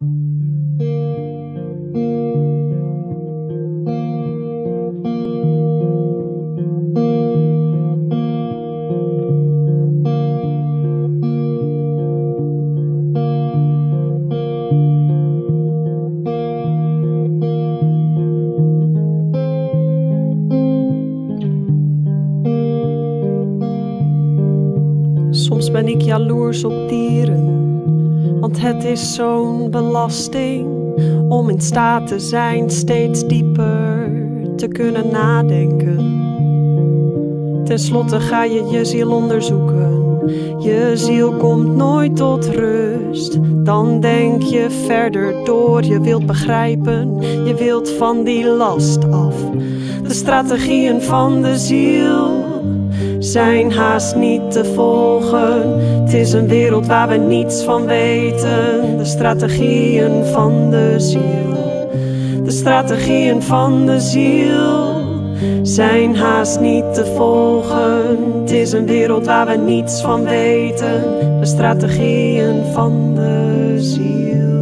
Soms ben ik jaloers op dieren, want het is zo'n belasting om in staat te zijn steeds dieper te kunnen nadenken. Ten slotte ga je je ziel onderzoeken. Je ziel komt nooit tot rust. Dan denk je verder door. Je wilt begrijpen, je wilt van die last af. De strategieën van de ziel zijn haast niet te volgen. Het is een wereld waar we niets van weten. De strategieën van de ziel. De strategieën van de ziel zijn haast niet te volgen. Het is een wereld waar we niets van weten. De strategieën van de ziel.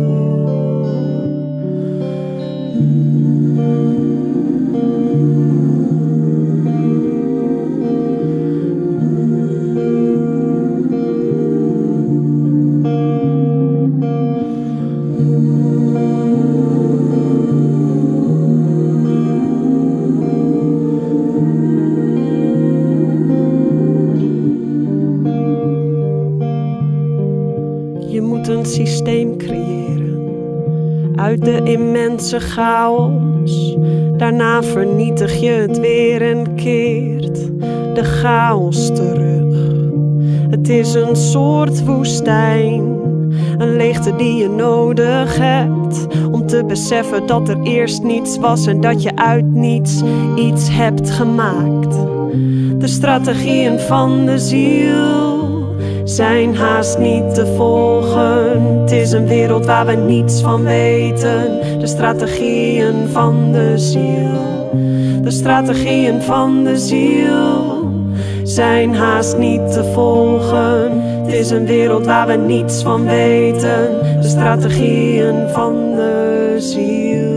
Je moet een systeem creëren uit de immense chaos. Daarna vernietig je het weer en keert de chaos terug. Het is een soort woestijn, een leegte die je nodig hebt om te beseffen dat er eerst niets was en dat je uit niets iets hebt gemaakt. De strategieën van de ziel zijn haast niet te volgen. Het is een wereld waar we niets van weten. De strategieën van de ziel. De strategieën van de ziel zijn haast niet te volgen. Het is een wereld waar we niets van weten. De strategieën van de ziel.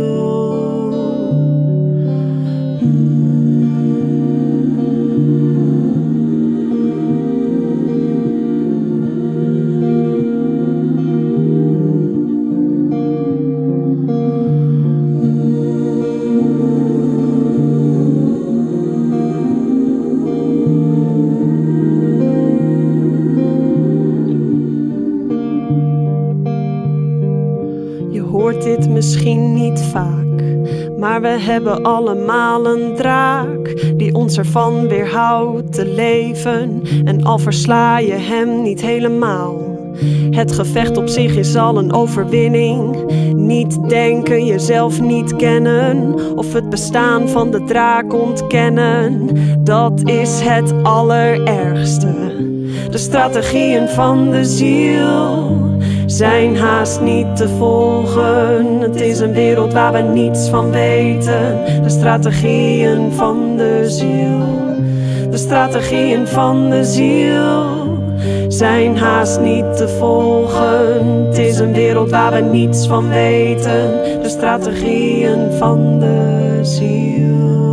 Je hoort dit misschien niet vaak, maar we hebben allemaal een draak die ons ervan weerhoudt te leven. En al versla je hem niet helemaal, het gevecht op zich is al een overwinning. Niet denken, jezelf niet kennen of het bestaan van de draak ontkennen, dat is het allerergste. De strategieën van de ziel zijn haast niet te volgen. Het is een wereld waar we niets van weten. De strategieën van de ziel. De strategieën van de ziel zijn haast niet te volgen. Het is een wereld waar we niets van weten. De strategieën van de ziel.